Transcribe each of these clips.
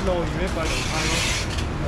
路里面摆两摊咯。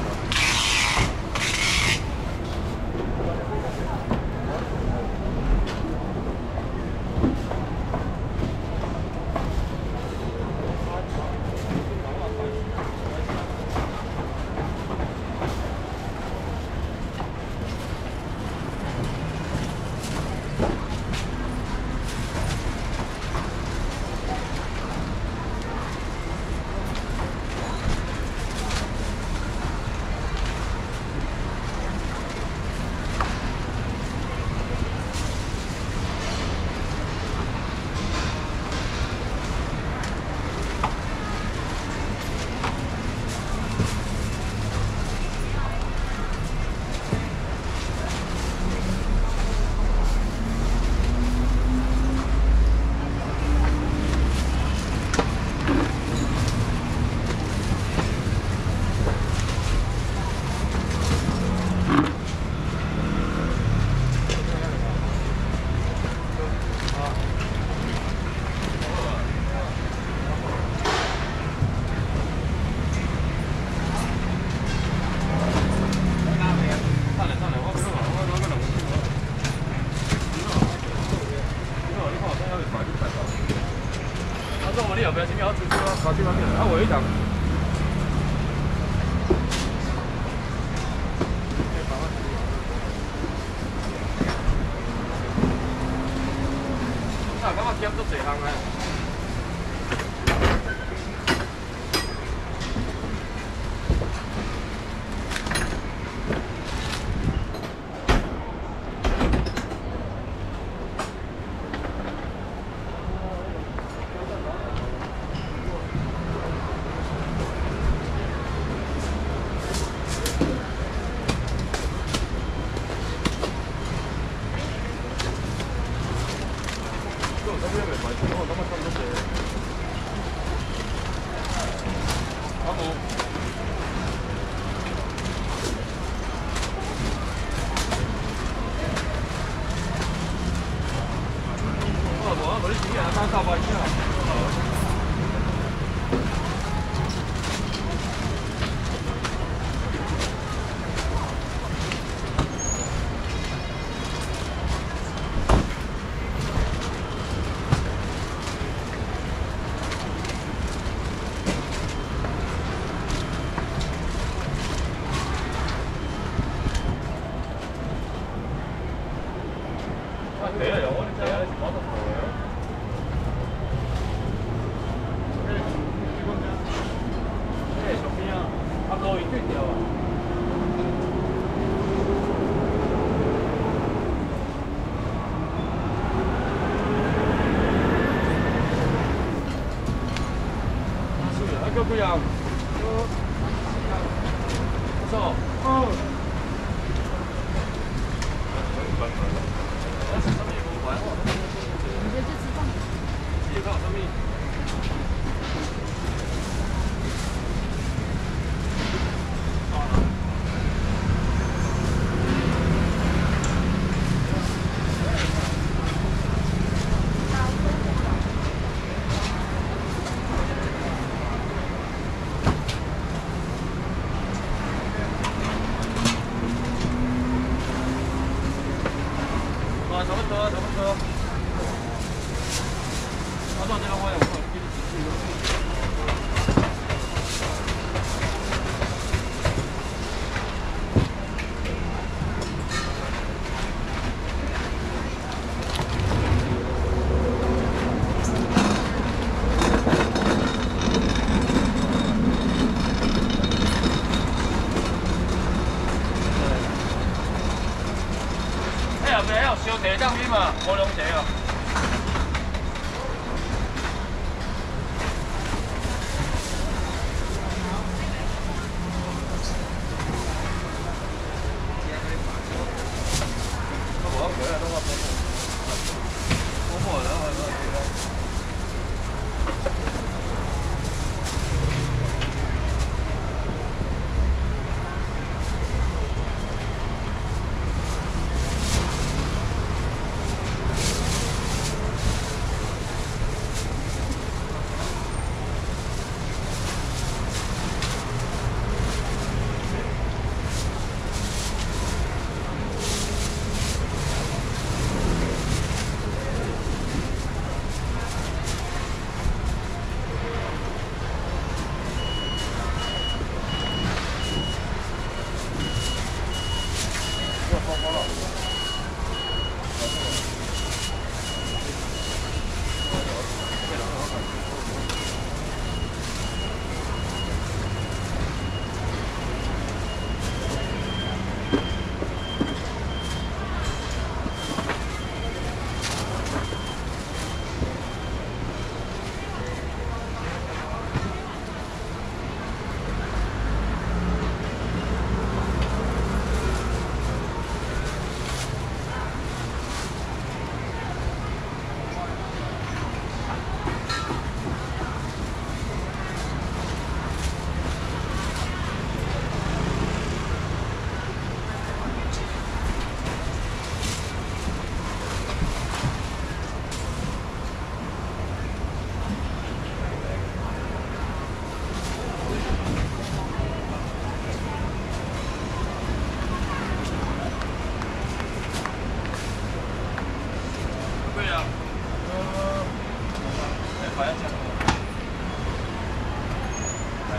你后壁前面好出去啊，搞这方面，啊，我一档。啊，感觉减足侪项啊。几样？不错。嗯。 你这吃饭。 自己看什么？差不多，差不多。啊，到这个我也不好，给你继续。后面还有烧茶酱面嘛，乌龙茶哦。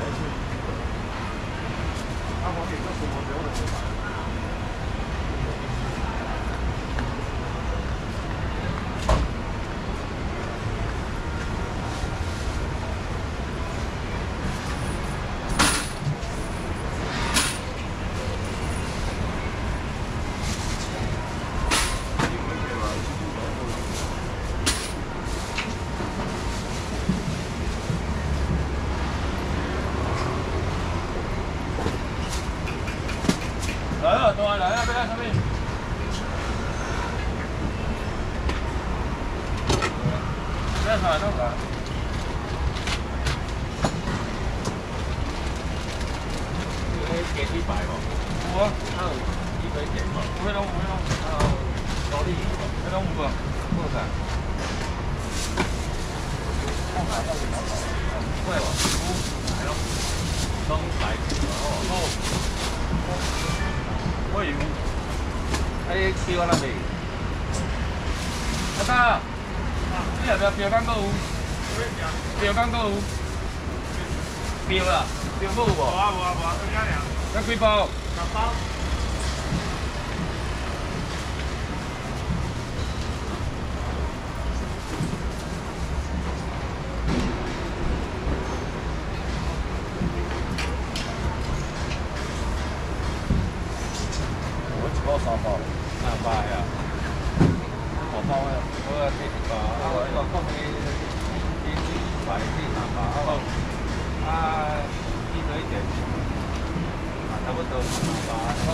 来了，东来了，要不要上面？不要上，弄啥？给100无？有啊，1杯点嘛。有迄种，高丽，迄种有无？有啥？贵无？有，拢白哦。我有，哎，烧那边。阿爸，你后壁标杆阁有？标杆阁有？标啦，标冇有无？无啊，再加两。那几包？10包。3包呀，5包呀，我摕1包，我讲你买3包，一堆点，差不多3包，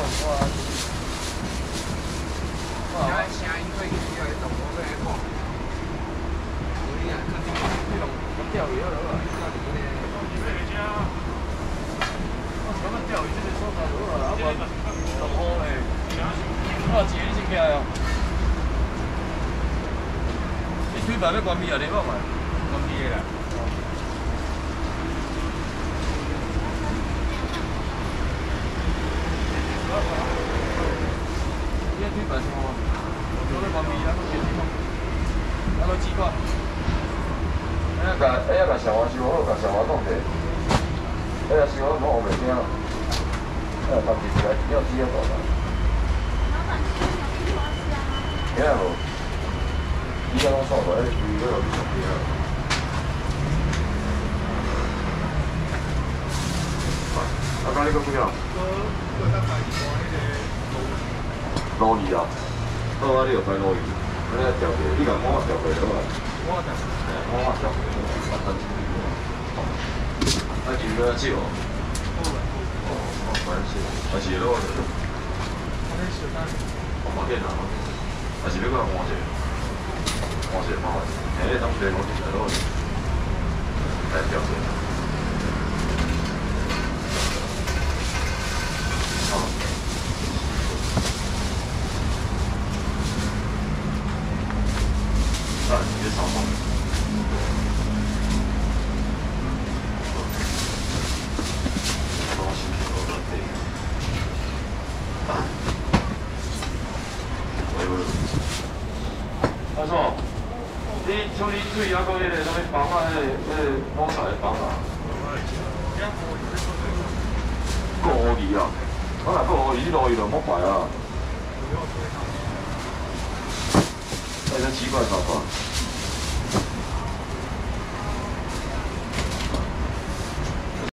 我声音可以要动我要看，你啊，你弄钓鱼好了，钓鱼呢？我们钓鱼这个说法如何啊？我好嘞。多少钱你先起来哦？你推牌要关闭啊？你讲嘛？关闭的啦。你推牌什么？我要关闭啊！我决定讲，啊，我几块？甲小花收好，甲小花弄者。收好我袂听。当时是来要只要大啦。听无？伊个拢扫落，伊个有上边啊。啊，刚你讲几啊？鲈鱼啊？好啊，你又摆鲈鱼，你来调过，你甲我调过了啊？我调过，啊，鱼要少哦。蛮少，还是落的。我电脑。还是要搁换一个毛的，迄当时我就来落来调过。好。你上网。阿叔，你处理水还讲迄个什么绑啊？迄个摸彩的绑啊？过乌鱼啊！我若过乌鱼，你鲈鱼就莫摆啊！那真奇怪，啥款？